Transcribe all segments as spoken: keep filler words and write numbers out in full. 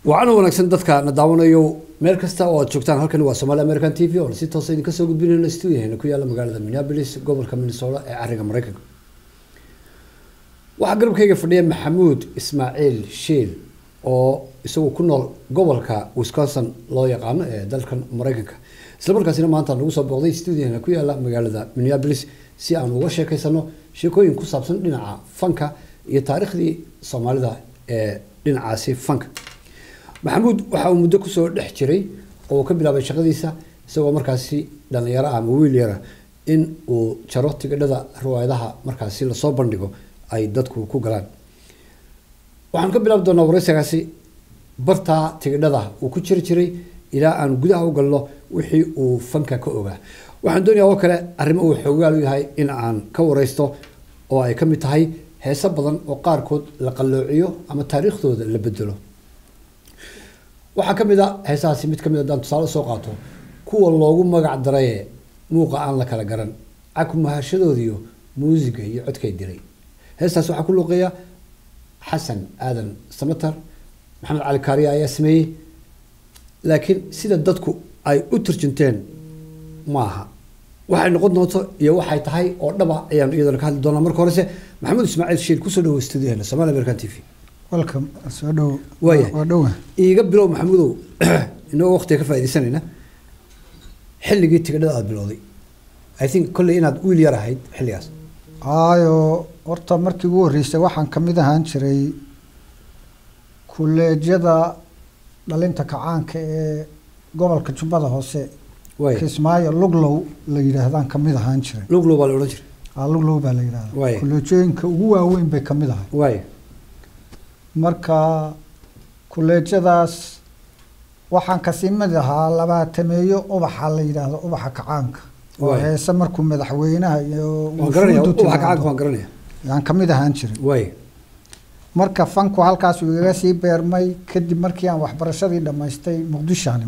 waxaana wanaagsan dadka na daawanayo meel kasta oo aad joogtaan halkan waa Somali American T V oo si toos ah idin ka soo gudbinayna studio-heena ku yaala magaalada Minneapolis gobolka Minnesota ee cariga Mareykanka. waxa garabkayga fadhiya Maxamuud Ismaaciil Shiil oo isagu ku nool gobolka Wisconsin loo yaqaan ee dalkan Mareykanka. isla markaasina maanta lagu soo booqday studio-heena ku yaala magaalada Minneapolis si aan uga sheekaysano sheekooyin ku saabsan dhinaca fanka iyo taariikhdii Soomaalida ee dhinacaasi fanka. maxamuud waxa uu muddo ku soo dhex jiray oo ka bilaabay shaqadiisa isagoo markaasi dhalinyaro ah ama wiil yar in uu jaro tigidhada riwaayadaha markaasi la soo bandhigo ay dadku ku galaan. waxaan ka bilaabi doonaa wareysigaasi barta tigidhada uu ku jiri jiray ilaa aan gudaha u galno wixii uu fanka ka ogaa. waxaan doonayaa oo kale arrimo uu xoogaal u yahay in aan ka wareysto oo ay ka mid tahay heeso badan oo qaarkood la qalloociyo ama taariikhdooda la bedelo. waxaa ka mid ah heesahaasi mid ka mid ah daan tusaale soo qaato kuwa loogu magac daray muuqa aan la kala garan caku mahashadoodiyo muusiga iyo codkay diray. heestaas waxaa ku luuqeeya xasan aadan samatar, maxamed cali kaariya ayaa sameeyey, laakiin sida dadku ay u turjunteen maaha waxay noqon doonto iyo waxay tahay oo dhaba ayaan iyadana ka hadli doonaa. marka horese maxamuud ismaaciil shiil kusoo dhawo studio-heena Somali American T V. welcome soo dhaw waa dhaw iiga bilow maxamuudow inoo waqti ka faa'iideysanayna xilligii tigidhada aad bilowday. I think kulli inaad wiil yar ahayd xilligaas. ayo horta markii ugu horeysay waxaan kamid ahaan jiray kuleejyada dhalinta kacaanka ee gobolka Jubbada Hoose Kismaayo Luglow la yiraahdaan kamid ahaan jiray. Luglow baa la oran jiray. ah Luglow baa la yiraahdaa kuleejooyinka ugu waaweyn bay kamid ahay. way marka kuleejadaas waxaan ka simid ahaa labaatameeyo ubaxa la yiraahdo ubaxa kacaanka oo heesa markuu madaxweynaha iyo ubaxa kacaanka waan garanaya yaan kamid ahaan jiray. way marka fanku halkaas uu iga sii beermay kadib markii aan waxbarashadii dhamaystay Muqdisho aan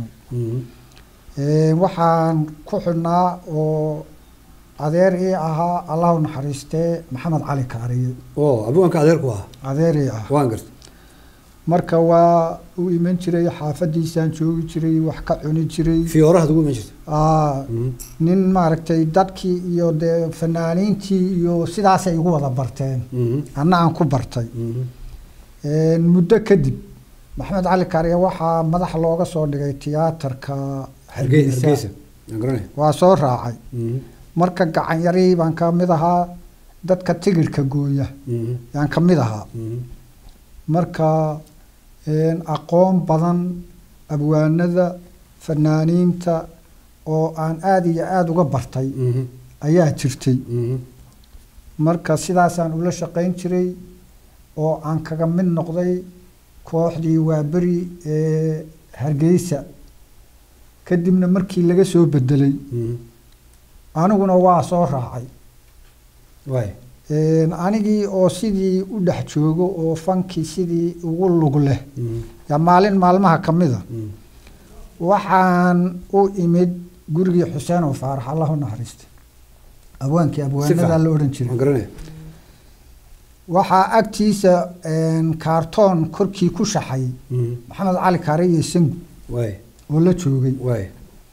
ee waxaan ku xidhnaa oo adeer ii ahaa Allah u naxariistee Maxamed Cali Kaariye oo abuunka adeerku ah adeer ii ah waan gartay. marka waa uu iman jiray xaafadiisaan joogi jiray wax ka cuni jiray fiyooraha ugu iman jirtay. ah nin maaragtay dadkii iyo de fanaaniintii iyo sidaas ay ugu wada barteen anna aan ku bartay. ee muddo kadib Maxamed Cali Kaariye waxa madax looga soo dhigay tiyaatarka Hargeysa waa soo raacay. marka gacan yari baan ka mid ahaa dadka tigirka gooya yaan ka mid ahaa. marka een aqoon badan abwaanada fanaaniinta oo aan aad iyo aad uga bartay ayaa jirtay. marka sidaas aan ula shaqeyn jiray oo aan kaga mid noqday kooxdii Waaberi ee Hargeysa kadibna markii laga soo bedelay aniguna waa soo raacay. way een anigii oo sidii u dhex joogo oo fanki sidii ugu lug leh ya maalin maalmaha kamida waxaan u imid gurigii Xuseen oo Faarax Allah u naxariisto abwaankii abwaanada la oran jiray garanay. waxa agtiisa een kartoon korkii ku shaxay Maxamed Cali Kaariye Sangu way oo la joogay. way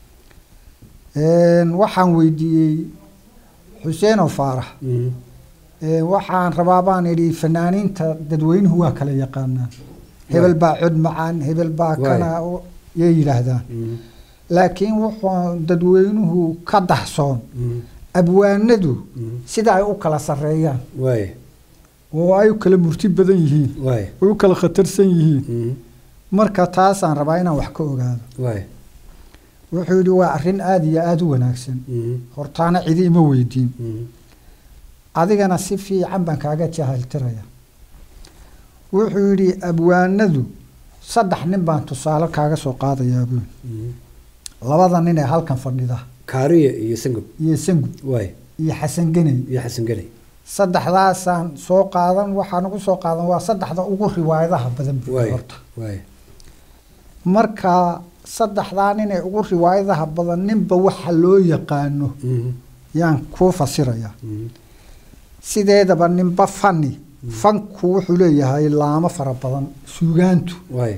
een waxaan weydiiyey Xuseen oo Faarax ee waxaan rabaa baan idhi fanaaniinta dadweynuhu waa kala yaqaanaan hebel baa cod macaan hebel baa kana yay yiraahdaan laakiin wuxuu dadweynuhu ka dahsoon abwaanadu sida ay u kala sareeyaan way oo ay kala murti badan yihiin way oo kala khatarsan yihiin. marka taas aan rabaa inaan wax ka ogaado. way wuxuu yidhi waa arrin aad iyo aad u wanaagsan hortaana cidi ima weydiin adigana si fiican baan kaaga jahiltiraya. wuxuu yidhi abwaanadu saddex nin baan tusaale kaaga soo qaadayaa buu labada nin ee halkan fadhida Kaariye iyo Sangu iyo Sangu way iyo Xasan Ganay iyo Xasan Ganay saddexdaasaan soo qaadan waxaan ugu soo qaadan waa saddexda ugu riwaayadaha badan horta. way marka saddexdaa nin ee ugu riwaayadaha badan ninba waxa loo yaqaano yaan ku fasiraya. sideedaba ninba fani fanku wuxuu leeyahay laamo fara badan suugaantu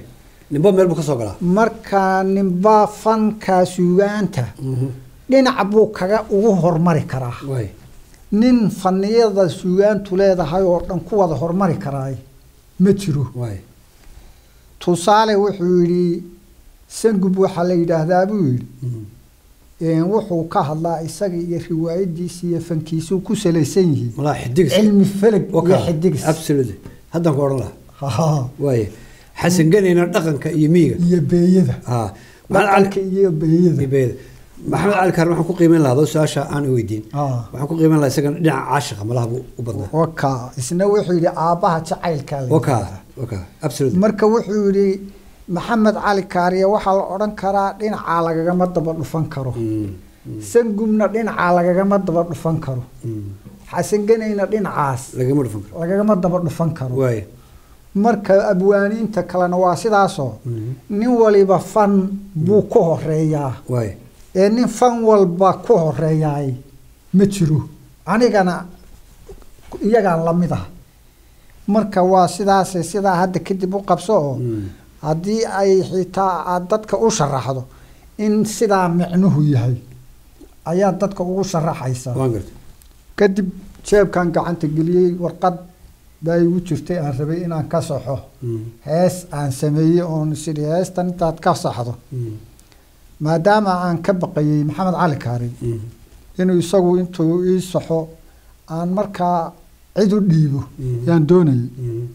ninba meel buu ka soo galaa marka ninba fanka suugaanta dhinac buu kaga ugu hormari karaa way nin faniyada suugaantu leedahay oo dhan ku wada hormari karaay ma jiro way tusaale wuxuu yiri sangub waxa la yiraahdaa buu yiri een wuxuu ka hadlaa isaga iyo riwaayadiisa iyo fankiisu ku salaysan yihiin wala xidig cilmi falag iyo xidig absolutely hadda ku oran laha ha way xasan ganayna dhaqanka iyo miiga iyo beeyada ha dhaqanka iyo beeyada beeyada maxamed cali kaar waxaan ku qiimeyn lahaa su'aasha aan weydiin waxaan ku qiimeyn lahaa isaga dhinaca caashiqa malaha u badnaa waka isna wuxuu yiri aabaha jacaylka leh waka waka absolutely marka wuxuu yiri maxamed cali kaariye waxa la oran karaa dhinaca lagaga ma daba dhufan karo sangumna dhinaca lagaga ma daba dhufan karo xasan ganayna dhinacaas lagaga ma dhufan karo lagaga ma daba dhufan karo way marka abwaaniinta kalena waa sidaasoo nin waliba fan buu ku horeeyaa way ee nin fan walba ku horeeyay ma jiro anigana iyaga la mid ah marka waa sidaas sidaa hadda kadib u qabso haddii ay xitaa dadka u sharaxdo in sidaa micnuhu yahay ayaa dadka ugu sharaxaysa kadib jeebkan gacanta geliyey warqad baa igu jirtay aan rabay inaan ka saxo hees aan sameeyey oon sidii heestan intaad ka saxdo maadaama aan ka baqayay maxamed cali kaari inuu isagu intuu ii saxo aan markaa cid u dhiibo yaan doonayay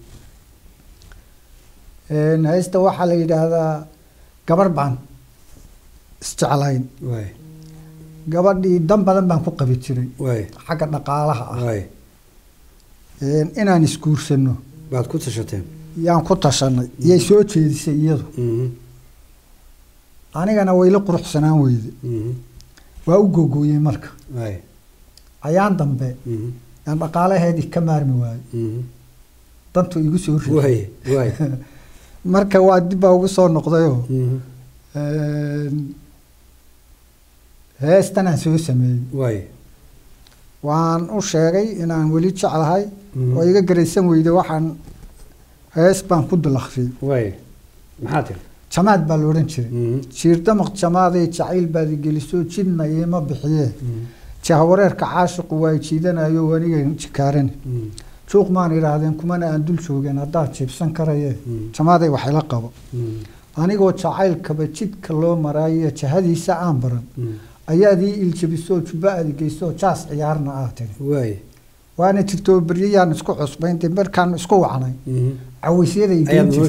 een heesta waxaa la yidhaahdaa gabar baan isjeclayn gabadhii dan badan baan ku qabi jiray xagga dhaqaalaha ah inaan isguursano baad ku tashateen yaan ku tashanay iyay soo jeedisay iyadu anigana way la quruxsanaan weyde waa u googooyey marka ayaan dambe yaan dhaqaalaheedii ka maarmi waayey dantu igu soo riday marka waa dib baa ugu soo noqdayoo heestan aan soo sameeyey waan u sheegay inaan weli jeclahay oo iga garaysan weyde waxaan hees baan ku dulakhriyey maxaa tiri jamaad baa la odhan jiray jiirdamaq jamaaday jacayl baad igeliso jidna iima bixiyee jahawareerka caashiqu waa jiidanayo aniga jikaaran juuq maan idhaahdeen kumana aan dul joogeen haddaad jiibsan karaye jamaaday waxay la qabo anigoo jacaylkaba jidka loo maraayo jahadiisa aan baran ayaad ii iljabisoo jubba aad geysoo jaas ciyaarna aad tiri waana jirtoo beryayaan isku cusbayn dee markaan isku wacnay cawaysyada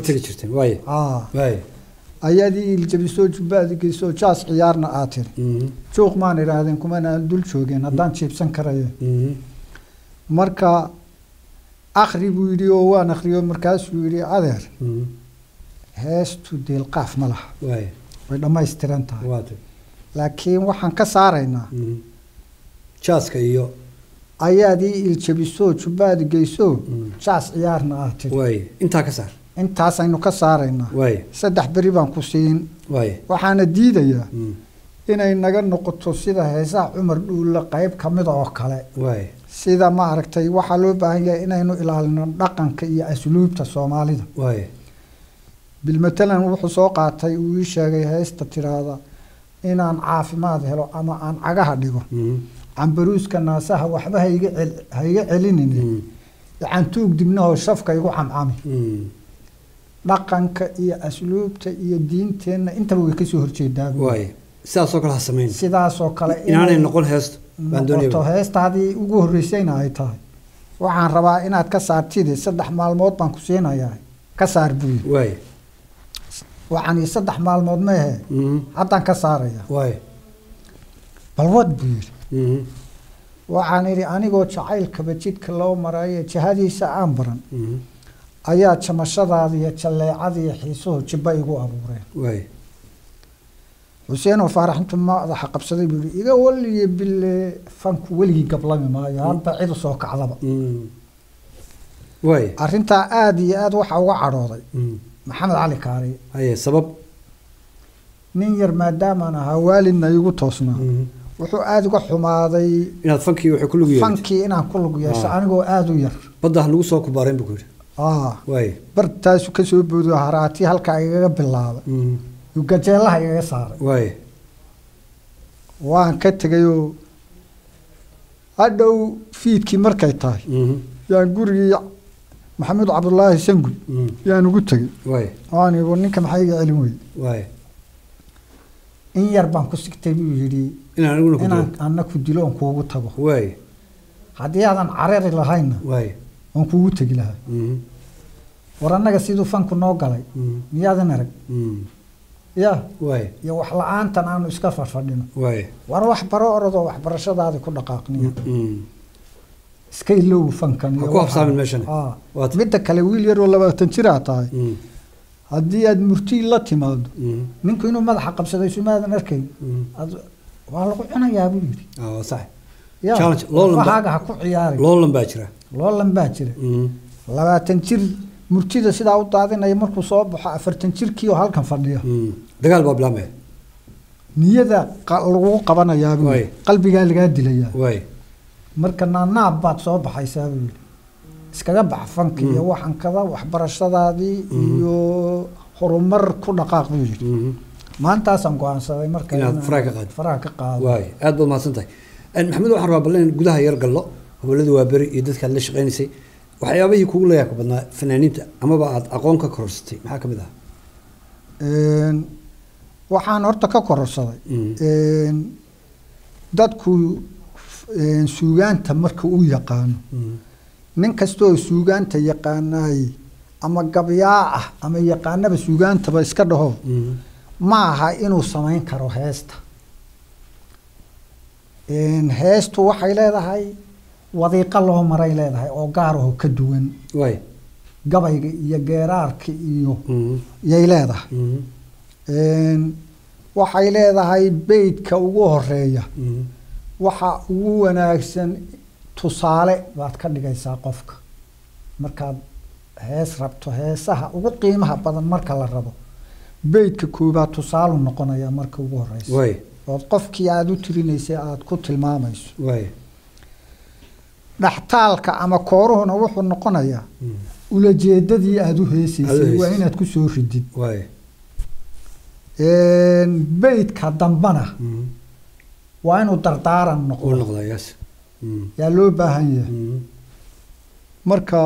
ayaad ii iljabisoo jubba aad geysoo jaas ciyaarna aad tiri juuq maan idhaahdeen kumana aan dul joogeen haddaan jiibsan karaye marka akhri buu yidhi oo waan akhriyo markaasuu yidhi adeer heestu deelqaaf ma laha way dhammaystiran tahay laakiin waxaan ka saaraynaa jaaska iyo ayaad ii iljabisoo jubbaad geysoo jaas ciyaarna aad tiri intaa ka saar intaasaynu ka saaraynaa saddex beri baan ku siin waxaana diidayaa inay naga noqoto sida heesaha cumar dhuulle qayb ka mida oo kale sida ma aragtay waxaa loo baahan yahay inaynu ilaalino dhaqanka iyo asluubta soomaalida bilmatalan wuxuu soo qaatay uu ii sheegay heesta tiraahda inaan caafimaad helo ama aan cagaha dhigo cambaruuska naasaha waxba hayga hayga celinin cantuug dibnahoo shafka igu camcami dhaqanka iyo asluubta iyo diinteenna intaba way kasoo horjeedaa sidaasoo kale ha samayn sidaasoo kale inaanay noqon heesto noqoto heestaadii ugu horreysayna ay tahay waxaan rabaa inaad ka saartide saddex maalmood baan ku siinayaa ka saar buu yidhi waxaan saddex maalmood ma ahe haddaan ka saaraya balwad buu yidhi waxaan idhi anigoo jacaylkaba jidka loo maraayo jihadiisa aan baran ayaa jamashadaada iyo jalleecada iyo xiisuhu jibba igu abuureen xuseen oo faarax intuu madaxa qabsaday buu yidhi iga waliye bille fanku weligii gablami maayo hadba cid usoo kacdaba arrintaa aada iyo aada waxaa uga cadhooday maxamed cali kaari haye sabab nin yar maadaamaan ahaa waalidna igu toosnaa wuxuu aada uga xumaaday inaad fankii wuxuu ku lug yeeshay fankii inaan ku lug yeesho anigoo aada u yar badda nagu soo kubaareen buu ku yidhi اه واي bartaasu ka soo boodo haraati halka igaga bilaabay uu gajeelaha igaga saaray واي waan ka tagayoo hadhow fiidkii markay tahay yaan gurigii maxamed cabdullaahi sangud yaan ugu tegay واي waan igu ninka maxay iga celin weyey واي in yar baan ku sigtay buu yidhi inaan aniguna ku inaan dilo anna ku dilo oon kuugu tago واي haddii aadan carari lahaynna واي oon kuugu tegi lahay war annaga siduu fanku noo galay miyaadan arag ya واي iyo wax la-aantan aanu iska farfadhino واي war wax baro orodoo waxbarashadaadii ku dhaqaaqniyo iska ilow fankan Ha ku habsaamin meeshan. Ah. Waad- midda kale wiil yar oo labaatan jir aa tahay haddii aad murtii la timaado ninku inuu madaxa qabsaday sumaadan arkay Ad- waa lagu cunayaa buu yidhi اه صح Ya, Challenge, loolan ba- waxaaga ha ku ciyaari loolan baa jira loolan baa jira labaatan jir murtida sidaa u daadinaya markuu soo baxo afartan jirkii oo halkan fadhiya dagaal baa bilaamaya niyada qa- lagu qabanayaa buu Waay. yidhi. qalbigaa lagaa dilayaa واي marka naanaab baad soo baxaysaa buu yidhi iskaga bax fanka iyo waxan kada waxbarashadaadii iyo horumar ku dhaqaaq buu yidhi maantaasaan go-aansaday marka Inaad inaan faraha ka qaado. faraha ka qaado واي aad baad mahadsan tahay maxamed waxaan rabaa ballan gudaha yar gallo gobolada waa beri iyo dadka aad la shaqaynaysay waxyaabihii kugu leeyahay ku badnaa fanaaniinta amaba aad aqoon ka korsatay maxaa ka mid ah Een, waxaan horta ka kororsaday Mm. Een, dadku een, suugaanta marka uu yaqaano nin kastoo suugaanta yaqaanaay ama gabyaa ah ama yaqaanaba suugaantaba iska dhaho ma aha inuu samayn karo heesta Een, heestu waxay leedahay wadiiqo loo maray leedahay oo gaar ahoo ka duwan واي gabayga iyo geeraarka iyo yay leedahay Een, waxay leedahay beydka ugu horeeya waxa ugu wanaagsan tusaale baad ka dhigaysaa qofka markaad hees rabto heesaha ugu qiimaha badan marka la rabo beydka koobaad tusaalu noqonaya marka ugu horeysa واي ood qofkii aada u tirinaysay aada ku tilmaamayso واي dhaxtaalka ama kooruhuna wuxuu noqonayaa ulajeedadii aada u Aad u heesaysay heesaysay. waa inaad ku soo ridid واي Een, beydka dambana waa inuu dardaaran uu noqdo noqdaa yaas yaa loo baahan yahay marka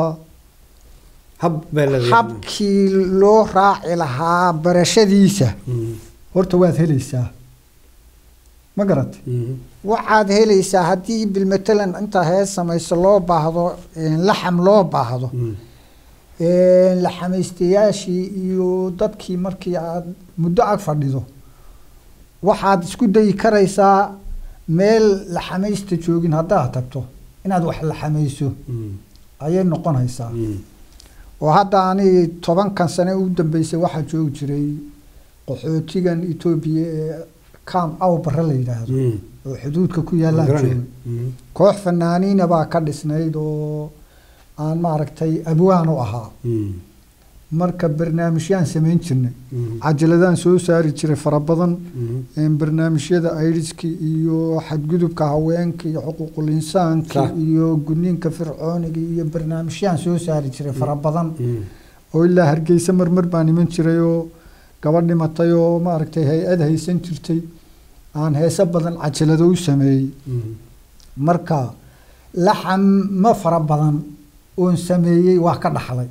hab baa la habkii loo raaci lahaa barashadiisa horta waad helaysaa ma garatay waxaad helaysaa haddii bilmatalan intaa hees samayso loo baahdo een, laxam loo baahdo een, laxamaystayaashii iyo dadkii markii aad muddo ag fadhido waxaad isku dayi karaysaa meel laxamaysta joogin haddaad tagto inaad wax laxamayso ayay noqonaysaa oo hadda ani tobankan sane u dambeysay waxaa joogi jiray qaxootigan etoobiya ee kam aw barre la yidhaahdo oo xuduudka ku yaallaan joogay koox fanaaniina baa ka dhisnayd oo aan maaragtay abwaan u ahaa marka barnaamijyaan samayn jirnay cajaladaan soo saari jiray fara badan een, barnaamijyada ayriska iyo xadgudubka haweenka iyo xuquuqul insaanka Sax. iyo gudniinka fircooniga iyo barnaamijyaan soo saari jiray fara badan oo ilaa hargeysa marmar baan iman jiray oo gabadh dhimatay oo maaragtay hay-ad haysan jirtay aan heeso badan cajalado u sameeyey marka laxam ma fara badan oon sameeyey waa ka dhaxlay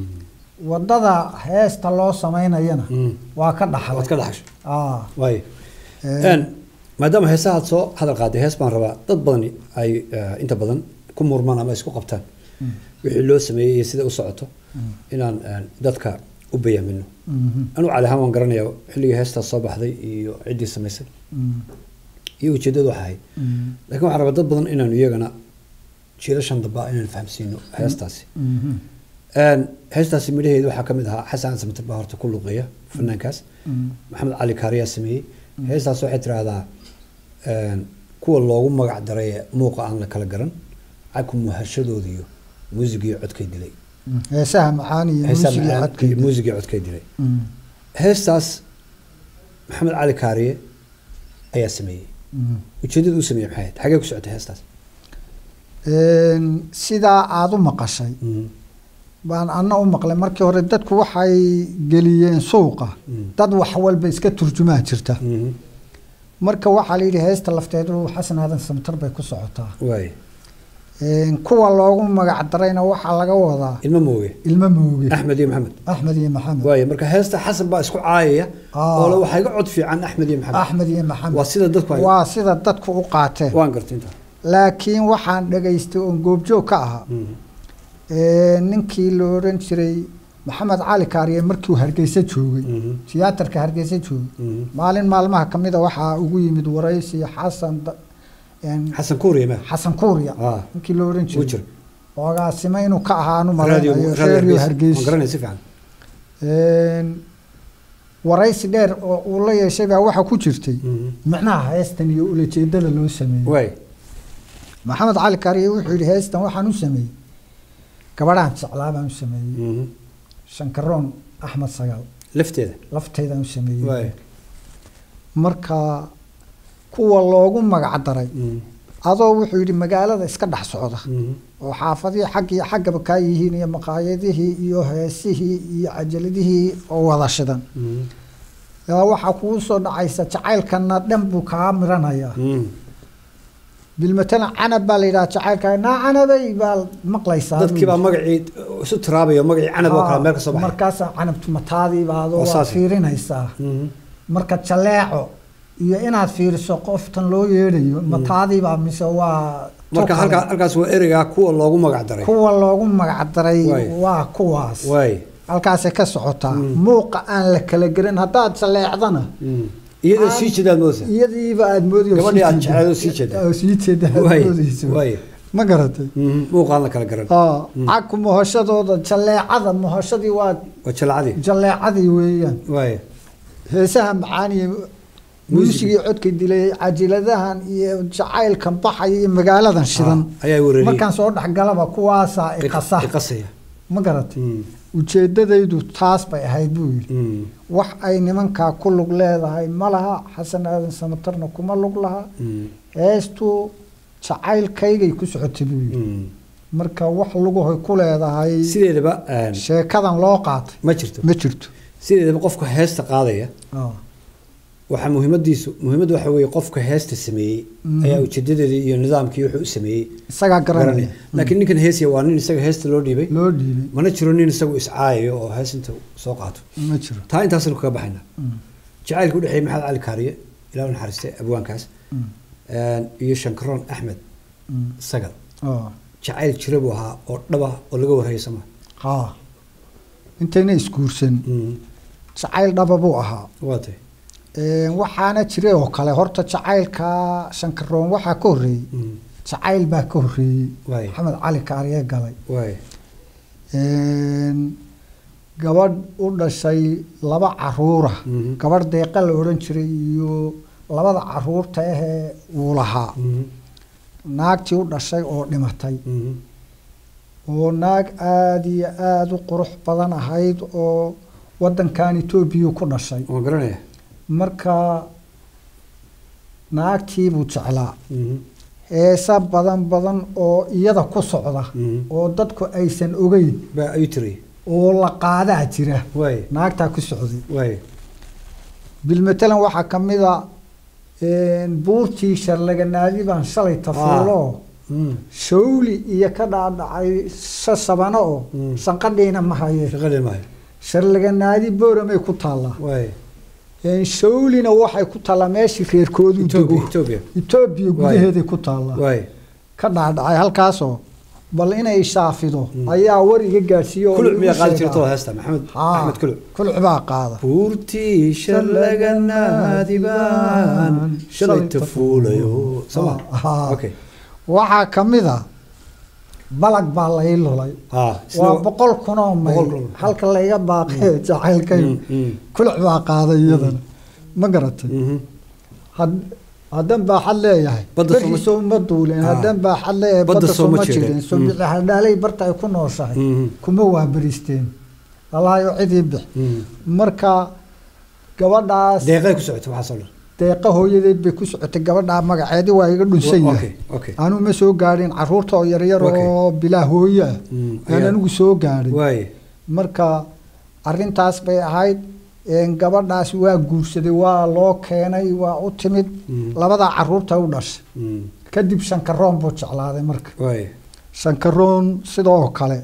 wadada heesta loo samaynayana waa ka dhaxlay waad ka dhaxasho ah واي Ee, een maadaama heesaha aad soo hadal qaaday hees baan rabaa dad badan ay eh, inta badan ku murmaan ama isku qabtaan wixii loo sameeyey iyo sida u socoto inaan eh, dadka u bayaamino mhm, anu cali ahaan waan garanayaa xilligii heestaas soo baxday iyo ciddii samaysay mhm, iyo ujeeddadu waxay ahayd mhm, laakiin waxaan rabaa dad badan inaanu iyagana jiilashan damba inaan fahamsiino heestaasi mhm, een heestaasi midhaheedu waxaa ka mid ahaa xasan samatir baa horta ku luqeeya fanaankaas mhm, maxamed cali kaariyaa sameeyey heestaas waxay tiraahdaa een kuwa loogu magac daray ee muuqa aan la kala garan caku muhashadooda iyo muusigiyo codkay dilay mhm. heesaha macaan iyo heesaa muusiga macaan codka iyo muusigiyo codkay dilay Mhm, heestaas maxamed cali kaariye ayaa sameeyey mhm. ujeeddadu u sameeyey maxay ahayd xagee ku socotay heestaas Een, sidaa aada u maqashay baan anna u maqlay markii hore dadku waxay geliyeen suuqa dad wax walba iska turjumaa jirta marka waxaa la yidhi heesta lafteedu xasan aadan samatar bay ku socotaa waay kuwa loogu magac darayna waxaa laga wadaa ilmo mooge ilmo mooge axmed iyo maxamed axmed iyo maxamed waay marka heesta xasan baa isku caayaya oo la waxay ga cod fiican axmed iyo maxamed axmed iyo maxamed waa sida dadku waa sida dadku u qaateen waan gartay inta laakiin waxaan dhageystay oo goobjoog ka ahaa ee ninkii la oran jiray maxamed cali kaariye markii uu Hargeysa joogay tiyaatarka Hargeysa joogay maalin maalmaha kamida waxaa ugu yimid waraysi xasan xasan kuuriya ma xasan kuuriya ninkii la oran jiray oogaa simaynu ka ahaanu radio Hargeysa garanay si fiican een waraysi dheer oo uu la yeeshay baa waxa ku jirtay macnaha heestan iyo ujeedada loo sameeyay way maxamed cali kaariye wuxuu yiri heestan waxaan u sameeyay gabadhaan jeclaa baan u sameeyay shankaroon axmed sagaal lafteeda lafteeda u sameeyay marka kuwa loogu magac daray adoo wuxuu yiri magaalada iska dhax socda oo xaafadii xaqii xaqaba ka yihiin iyo maqaayadihii iyo heesihii iyo cajaladihii oo wada shidan yaa waxa ku soo dhacaysa jacaylkana dhan buu ka miranaya بالمثل أنا بالي شعير أنا أنا بي بالمقليس dadkii baa magacii isu tiraabay magacii canab oo kala meel ka soo baxay markaas canabtu mataadi baado waa fiirinaysaa marka jaleeco iyo inaad fiiriso qoftan loo yeedhayo mataadi baa mise waa marka halka halkaas waa ereyga kuwa loogu magac daray kuwa loogu magac daray waa kuwaas way halkaas ka socotaa muuqa aan la kala garan hadaad jaleecdana iyadoo sii jeedaan moosa iyadiiba aad moodiyo gabadhii aad jecel oo sii jeedaa oo sii jeedaa way ma garatay muuqaan la kala garan aa caku mohashadooda jaleecada mohashadii waa jaleecadii jaleecadii weeyaan way heesaha macaani muusigii codka dilay cajiladahan iyo jacaylkan baxay iyo magaaladan shidan ayaa wareeriyay markaan soo dhaxgalaba kuwaasa iqasa iqasaya ma garatay ujeedadaydu taas bay ahayd buu yiri wax ay nimanka ku lug leedahay malaha xasan aadan samatarna kuma lug laha heestu jacaylkaygay ku socotay buu yiri marka wax lagu hoy ku leedahay sideedaba sheekadan loo qaatay ma jirto ma jirto sideedaba qofka heesta qaadaya waxa muhiimadiisu muhiimadu waxa weeye qofka heesta sameeyay ayaa ujeedadeedii iyo nidaamkii wuxuu u sameeyay isaga garanay laakiin ninkan heesiya waa nin isaga heesta loo dhiibay loo dhiibay mana jiro nin isagu iscaayo oo heesinta soo qaato ma jiro taa intaas kaga baxayna jacaylku dhaxay maxamed cali kaariye ilaahu naxariistay abwaankaas een iyo shankaroon axmed sagal oo jacayl jira buu ahaa oo dhaba oo laga warhaysama ha intayna iskuursan jacayl dhaba buu ahaa waatay ee waxaana jiray oo kale horta jacaylka shankaroon waxa ka horeeyay jacayl baa ka horeeyay maxamed cali kaariye galay way een gabadh u dhashay laba caruura gabadh deeqa la oran jiray iyo labada caruurta ah ee uu lahaa naagtii u dhashay oo dhimatay oo naag aad iyo aad u qurux badan ahayd oo wadankan Itoobiya ku dhashay oo garanaya marka naagtii buu jeclaa heesa badan badan oo iyada ku socda oo dadku aysan ogeyn baa ay tiri oo la qaadaa jira way naagta ku socday way bilmatalan waxa kamida een buurtii sharlaga naadi baan shalay tafuulo shawli iyo ka dhaadhacay sabano oo sanqadheena ma haye shaqada ma haye sharlaga naadi booramay ku taala way een shawlina waxay ku taala meeshii reerkoodu Itoobiya Itoobiya Itoobiya gudaheeda ku taala way ka dhaadhacay halkaas oo bal inay shaafido ayaa war iga gaarsiyo kullu miya qaad jirto heesta maxamed axmed kullu kullu baa qaada buurtii sharlaga naadi baan shalay tafuulayo sama okay waxa kamida balag baa la ilaalay waa boqol kun oo mayl halka la iga baaqay jacaylkay kullu baa qaaday iyadana ma garatay had hadan baa xal leeyahay badda soo ma duuleen hadan baa xal leeyahay badda soo ma jirin soo bixi hadalay barta ay ku nooshahay kuma waa baristeen allah iyo cidii bix marka gabadhaas deeqay ku socotay waxa soo deeqa hooyadeed bay ku socotay gabadha magaceedi waa iga dhunsan yahay anu ma soo gaarin caruurta oo yar yar oo bilaa hooyo aan anigu soo gaarin marka arintaas bay ahayd een gabadhaas waa guursaday waa loo keenay waa u timid labada caruurta u dhashay kadib shankaroon buu jeclaaday marka shankaroon sidoo kale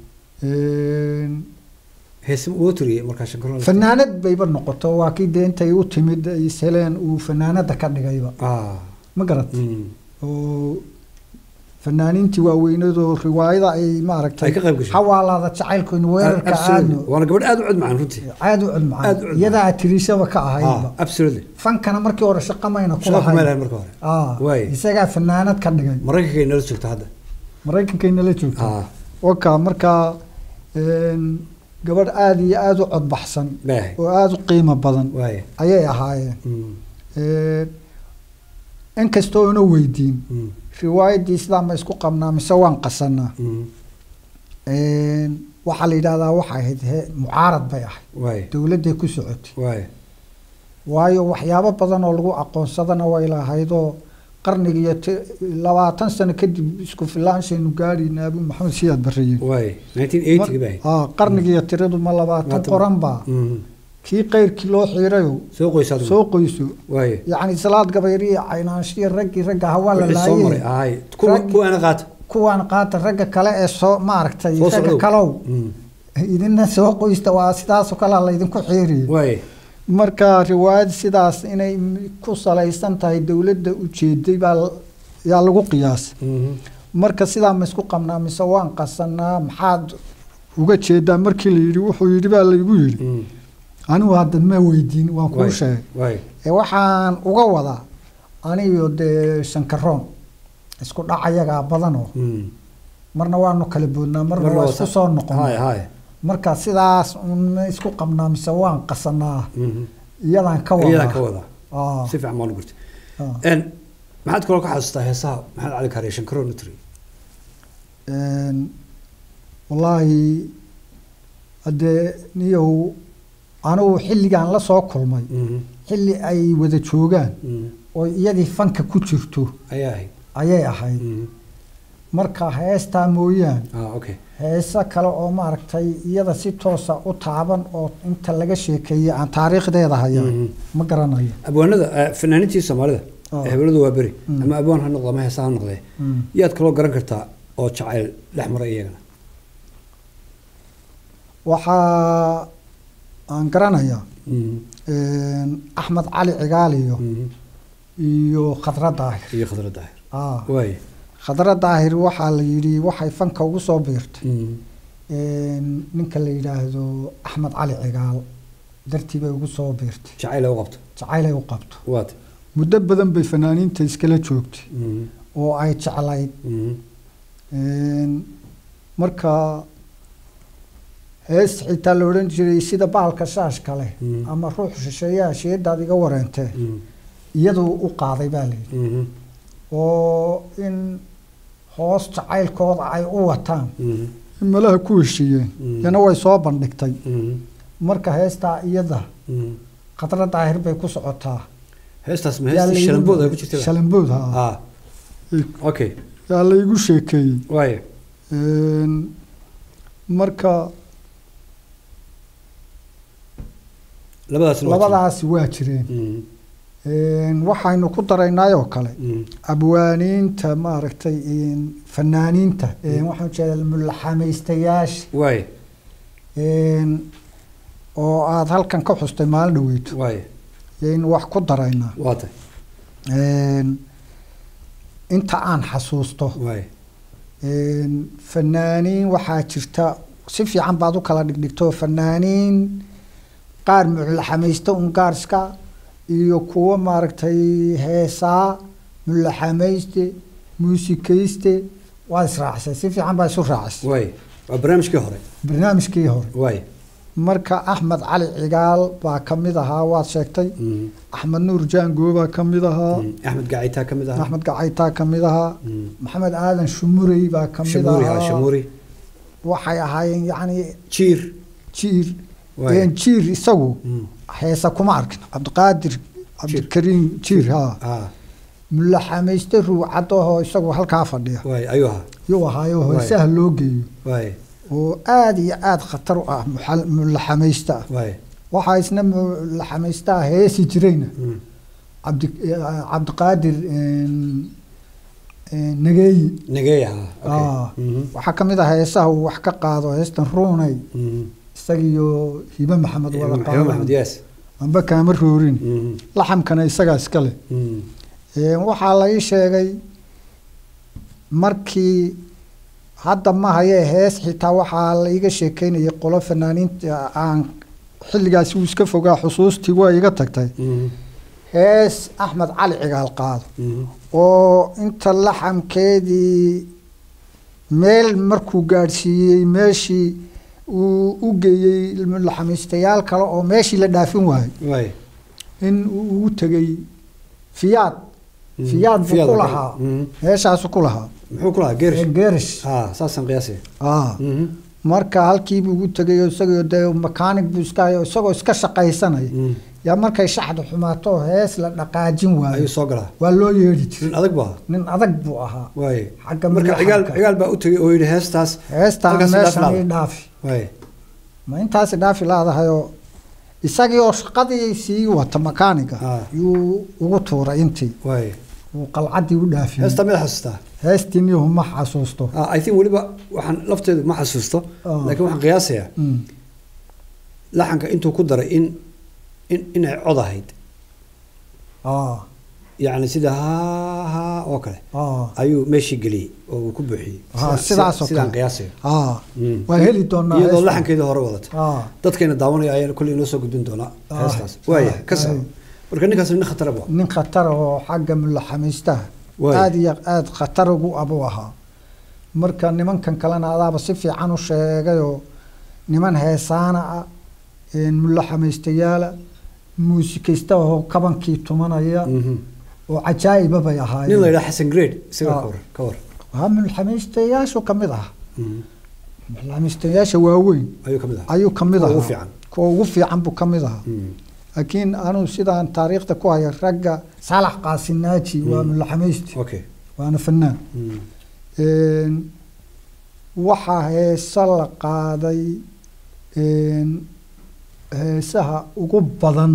een heesim uu tiriye marka shankaroon fanaanad bayba noqoto waa kii deentay u timid ay seleen uu fanaanada ka dhigayba ah ma garad oo fanaaniintii waaweynadoo riwaayada ay maaragtay xawaalada jacaylkoon weerarka aadno waana gabadh aad u cid macaan runtii aad u cid macaan iyada tirishaba ka ahayba absolutely fankana markii hore shaqamayna ku lahayd shaqamayna markii hore ah way isaga fanaanad ka dhigay maraykanka inala joogta hadda maraykanka inala joogta ah waka marka een gabadh aad iyo aad u cod baxsan oo aad u qiimo badan ayay ahaayeen ee in kastoo ina weydiin riwaayadii islaam isku qabnaa mise waan qasanaa een waxa la yiraahdaa waxa ahayd mucaarad bay ahayd dawladda ku socotay waayo waxyaabo badan oo lagu aqoonsadana way lahaydoo qarniga labaatan sano kadib isku filaansheenu gaarina Abu Maxamed Siyaad Barriye way nineteen eighty bay ah qarniga tiradu ma labaatan qoran ba kii qeyrkii loo xiirayo soo qoysaad soo qoyso way yaani salaad gabayri aynaanshiir raggi ragga hawala laayay ay kuwana qaat kuwana qaat ragga kale ee soo ma aragtay ragga kalow idinna soo qoysta waa sidaas oo kala la idinku xiiriyo way marka riwaayad sidaas inay ku salaysan tahay dawladda u jeeday baa yaa lagu qiyaas marka sidaa ma isku qabnaa mise waan qasanaa maxaad uga jeedaa markii la yiri wuxuu yiri baa la igu yiri anigu hadda ma weydiin waan ku sheegay ee waxaan uga wadaa aniyo de shankaroon isku dhacayaga badan oo marna waanu kala boodnaa marna waa isku soo noqonaa marka sidaas isku qabnaa mise waan qasanaa iyadan ka wada iyadan ka wada ah si fiican ma gurtay een maxaad kula ka xasuustaa heesaha maxaad cali kariye shankaroon utri een wallahi ade niyo anu xilligan la soo kulmay xilli ay wada joogaan oo iyadii fanka ku jirto ayay ayay ahayd marka heesta mooyaan ah okay heesa kale oo maaragtay iyada si toos ah u taaban oo inta laga sheekeeyay aan taariikhdeeda hayo ma garanayo abwaanada fanaaniintii Soomaalida ee hebeladu waa bari ama abwaan ha noqdo ma heesa ha noqdo yaad kala garan kartaa oo jacayl dhex maray iyagana waxa aan garanayaa een Axmed Cali Cigaaliyo iyo Khadra Daahir iyo Khadra Daahir ah way Khadra Daahir waxa la yiri waxay fanka ugu soo biirtay een ninka la yiraahdo Axmed Cali Cigaal dartii bay ugu soo biirtay jacayl u qabto jacayl u qabto waad muddo badan bay fanaaniinta iskala joogtay oo ay jeclayd een marka hees xitaa la oran jiray sida baalka shaash kale ama ruux shisheeyaa sheedaad iga wareentay iyadoo u qaaday baa leeyahay oo in hoos jacaylkooda ay u wataan malaha ku heshiiyeen yana way soo bandhigtay marka heesta iyada Khadra Daahir bay ku socotaa heestaas ma heesta shalambood ay ku jirtay shalambood ha ah okay yaa la igu sheekeeyay way een marka labadaas labadaas waa jireen een waxaynu ku daraynaa oo kale abwaaniinta maaragtay in fanaaniinta een waxaan jeedaa mulaxamaystayaasha way een oo aad halkan ka xustay maalin dhaweeyto way in wax ku daraynaa waata een inta aan xasuusto way een fanaaniin waxaa jirta si fiican baad u kala dhigdhigto fanaaniin qaar mulaxamaysta un gaarska iyo kuwa maaragtay heesaa mulaxamayste muusikayste waa israacsay si fiican baa isu raacisay way waa barnaamijkii hore barnaamijkii hore way marka Axmed Cali Cigaal baa kamid ahaa waad sheegtay Axmed Nuur Jaango baa kamid ahaa Axmed Gacayta kamid ahaa Axmed Gacayta kamid ahaa Maxamed Aadan Shumurey baa kamid ahaa Shumurey waxay ahaayeen yaani jiir jiir een jiir isagu heesa kuma arkin Cabdiqaadir cabdikariim jiir haa ah mulla xamayste ruucadoo isagoo halkaa fadhiya way ayuha yuu ahaayo hoosaha loo geeyo way oo aad iyo aad khatar u ah mulla xamayste way waxaa isna mulla xamayste heesi jirayna cabdi cabdiqaadir nageeyi nageeyi ah waxaa ka mid ah heesaha uu wax ka qaado heestan ruunay isagiyo hibe maxamed wada qaado hibe maxamed yes amba kaama roorin laxamkana isagaa iska leh waxaa la ii sheegay markii hadda ma hayee hees xitaa waxaa la iga sheekeynayay qolo fanaaniinta aan xilligaasi uu iska fogaa xusuustii waa iga tagtay hees axmed cali cigaal qaado oo inta laxamkeedii meel markuu gaadhsiiyey meeshii uu u geeyey laxamiistayaal kale oo meeshii la dhaafin waayey in uu ugu tegey fiyaad fiyaad buu ku lahaa meeshaasu ku lahaa muxuu ku lahaa geerish geerish ah saasan qiyaasi ah marka halkii buu ugu tegay isagoo dee makaanig buu iska hayo isagoo iska shaqaysanaya yaa markay shaxda xumaato hees la dhaqaajin waayo ayuu soo galaa waa loo yeedhi jiray nin adag buu ahaa nin adag buu ahaa waay marka cigaal cigaal baa u tegay oo yidhi heestaas heestaan meeshaan ii dhaafi waay ma intaasi dhaafi laadahayoo isagii oo shaqadii sii wata makaaniga yuu ugu tuuray intii waay uu qalcaddii u dhaafiyey heestaa mid xasuustaa heestii niyahu ma xasuusto I think weliba waxaan lafteedu ma xasuusto laakiin waxaan qiyaasayaa laxanka intuu ku daray in in inay cod ahayd يعني سيدا ها ها أوكله آه أيو ماشي قلي وكبحي ها سيدا سيدا قياسي آه وهلي دونا يدو لحن كده هرب وضت آه تذكرنا داوني عيال كل الناس قدين دونا هستاس ويا كسر ولكن كسر من خطر أبوه من خطره حاجة من لحميسته هذه آد خطره أبوها مركا نمان كان كلنا هذا بس في عنو شيء نمان هيسانا إن من لحميستياله موسيقيستا هو كمان كي تمانيا وعجائب بيا هاي نلا إلى حسن جريد سوى كور كور هم الحميستياش وكمدها الحميستياش وين أيو كمدها أيو كمدها وفي عن وفي عن بكمدها لكن أنا سيدا عن تاريخ تكوها يرجع صالح قاسناتي ومن الحميست أوكي وأنا فنان إن وحى هي سلق هذا إن heesaha ugu badan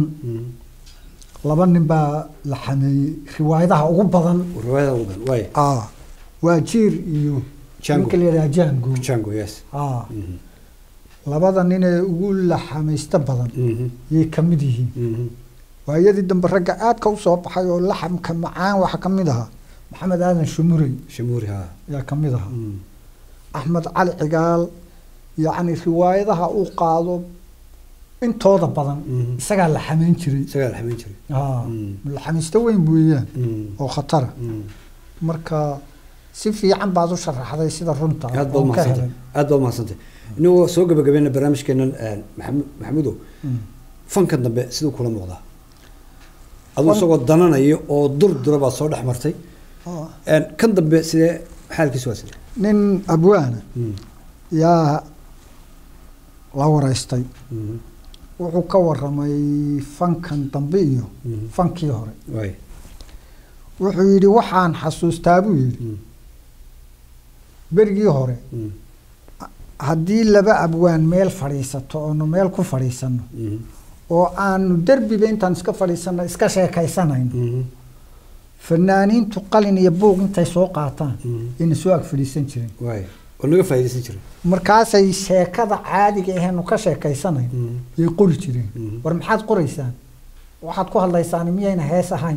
laba nin baa la xameeyey riwaayadaha ugu badan riwaayadaha ugu badan way ah waa jiir iyo Django la Django Django yes ah labada nin ee ugu la xameeysta badan ee kamid yihiin waayadii dambe ragga aad ka soo baxay oo laxamka macaan waxa kamid ah maxamed aadan shumuri shumuri ha yaa kamid ah axmed cali cigaal yaani riwaayadaha uu qaado intooda badan isaga la xameyn jiray isaga la xameyn jiray ah la xameeysta weyn buuyaan oo khatar marka si fiican baad u sharaxday sida runta aad baa mahadsantahay aad baa mahadsantahay inuu soo gabagabeeyna barnaamijkeena maxamed maxamudo fanka dambe sidoo kula muuqda adoo soo dananayo oo durdura baa soo dhaxmartay een kan dambe sidee xaalkiisu waa sidee nin abwaana yaa la waraystay wuxuu ka waramay fankan dambe iyo fankii hore way wuxuu yiri waxaan xasuustaa buu yiri bergii hore haddii laba abwaan meel fadhiisato oo meel ku fadhiisano oo aanu derbiba intaan iska fadhiisano iska sheekaysanayno fanaaniintu qalin iyo buuq intay soo qaataan inay soo ag fadhiisan jireen way ولنقف فايدة سنجري markaasay sheekada caadiga ahayn ka sheekaysanay ay qori jireen war maxaad qoraysaan waxaad ku hadlaysaan miyayna hees ahayn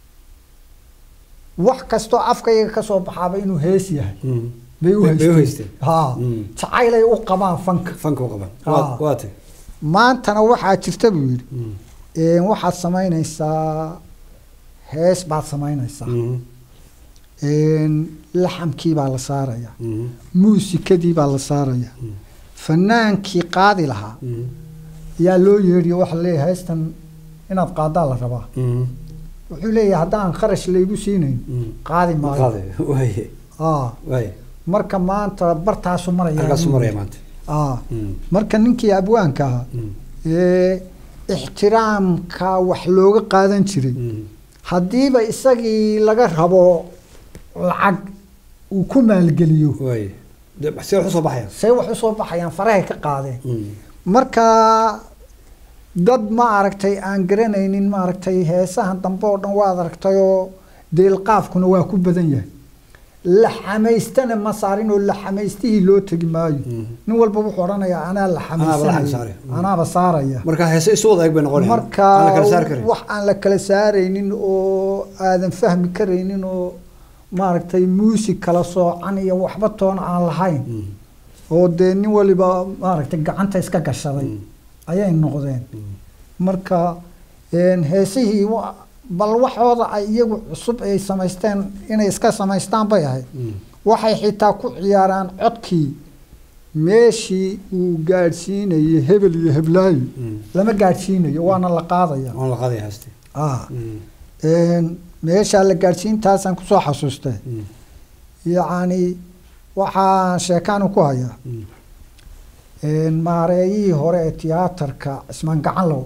wax kasto afkayga ka soo baxaaba inuu hees yahay bay u haysteen ha jacaylay u qabaan fanka fanka u qabaan waati maantana waxaa jirta buu yiri ee waxaad samaynaysaa hees baad samaynaysaa een laxamkii baa la saaraya muusikadii baa la saaraya fanaankii qaadi lahaa yaa loo yeeriyo waxa leeyahay heestan inaad qaadaa la rabaa wuxuu leeyahay haddaan kharash laygu siinayn qaadi maayo qaadi way ah way marka maanta bartaasu maraya halkaas maraya maanta ah marka ninkii abwaanka ee ixtiraamka wax looga qaadan jiray haddiiba isagii laga rabo lacag uu ku maalgeliyo way see wax usoo baxayaan see wax usoo baxayaan farahay ka qaadeen marka dad ma aragtay aan garanaynin ma aragtay heesahan dambe oo dhan waad aragtayoo deelqaafkuna waa ku badan yahay la xamaystana ma saarin oo la xamaystihii loo tegi maayo nin walba wuxuu odhanayaa anaa la xamaysanaya anaaba saaraya marka heese isu wada eg bay noqonayaan marka wax aan la kala saaraynin oo aadan fahmi karaynin oo maaragtay muusig kala soocan iyo waxba toon aan lahayn oo dee nin waliba maaragtay gacanta iska gashaday ayay noqdeen marka heesihii bal waxooda ay iyagu cusub ay samaysteen inay iska samaystaan bay ahayd waxay xitaa ku ciyaaraan codkii meeshii uu gaadhsiinayay hebel iyo heblaayo lama gaadhsiinayo waana la qaadaya waana la qaadaya haste ah meeshaa la gaadhsiintaasaan kusoo xasuustay yacni waxaa sheekaan ku hayaa maareeyihii hore ee tiyaatarka cismaan gacanlow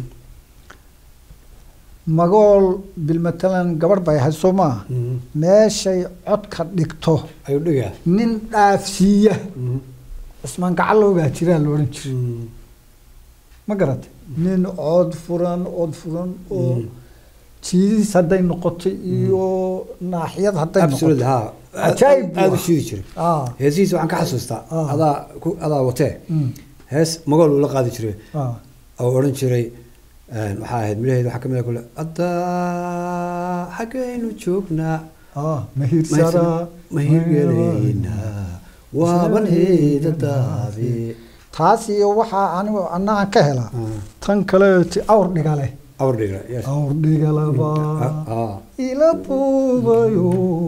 magool bilmatalan gabadh bay ahayd soo maaha meeshay codka dhigto ayuu dhigaa nin dhaafsiiya cismaan gacanlow baa jiraa la odhan jiray ma garatay nin cod furan cod furan oo jiidis hadday noqotay iyo naaxiyad hadday noqotay ajaayib aad u shiidi jiray heesihiisa waxaan ka xasuustaa adaa adaa watee hees magool uu la qaadi jiray oo odhan jiray waxaa ahayd midhaheed waxaa kamid ah kule addaa xaggaynu joognaa mahirsara mahirgeleynaa waaban heedadaadi taas iyo waxaa anigu annagaan ka helaa tan kale awr dhigale awr dhigale awr dhigalaba ila buubayo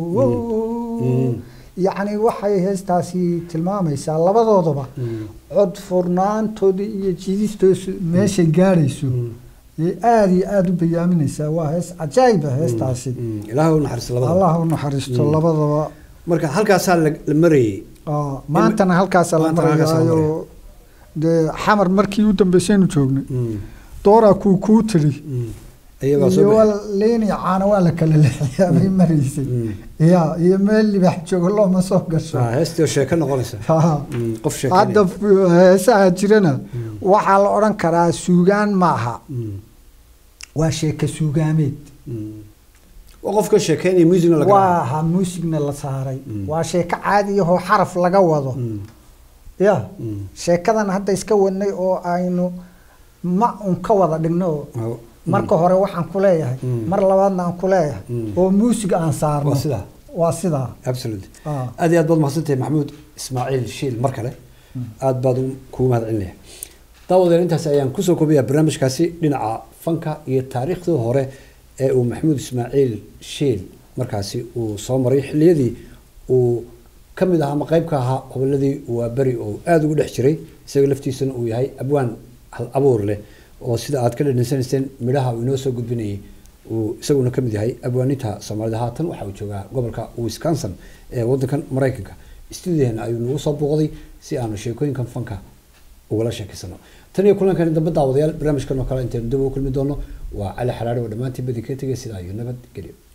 yacni waxay heestaasi tilmaamaysaa labadoodaba cod furnaantoodii iyo jiidistoosu meeshay gaadhayso aada iyo aada u bayaaminaysaa waa hees cajaayiba heestaasi ilaah u naxariisto labadaba allah u naxariisto labadaba marka halkaasaa la marayay maantana halkaasaa la marayaayo dee xamar markii u dambeysaynu joognay dooraa kuu kuu tiri iyo leeni caana waa la kala leexiyaa bay maraysay ya iyo meel libaax joogo looma soo gasho heestio sheeko noqonaysa qof sheeko hadda heesaha jirana waxaa la odhan karaa suugaan ma aha waa sheeko suugaameed waa qofka sheekeynaya muusigna laga waa ha muusigna la saaray waa sheeko caadi ahoo xaraf laga wado ya sheekadan hadda iska wadnay oo aynu ma un ka wada dhigno marka hore waxaan ku leeyahay mar labaadna aan ku leeyahay oo muusig aan saarno waa sidaa waa sidaa absolutely aad iyo aad baad mahadsantahay maxamuud ismaaciil shiil mar kale aad baad kugu mahadcelinaya daawadeen intaas ayaan kusoo koobayaa barnaamijkaasi dhinaca fanka iyo taariikhdii hore ee uu maxamuud ismaaciil shiil markaasi uu soo maray xilliyadii uu ka mid ahaa ama qayb ka ahaa gobolladii waa beri oo aada ugu dhex jiray isaga laftiisana uu yahay abwaan hal abuur leh oo sida aad ka dhadhansanayseen midhaha uu inoo soo gudbinayay uu isaguna ka mid yahay abwaaninta soomaalida haatan waxa uu joogaa gobolka Wisconsin ee waddankan Mareykanka stuudiyahan ayuu nagu soo booqday si aanu sheekooyinkan fanka ugala sheekaysano tan iyo kulankan dambe daawadayaal barnaamijkan oo kale intaanu dib u kulmi doono waa Cali Xaraare oo dhammaantiin badi ka tagay sida ayuu nabad geliyo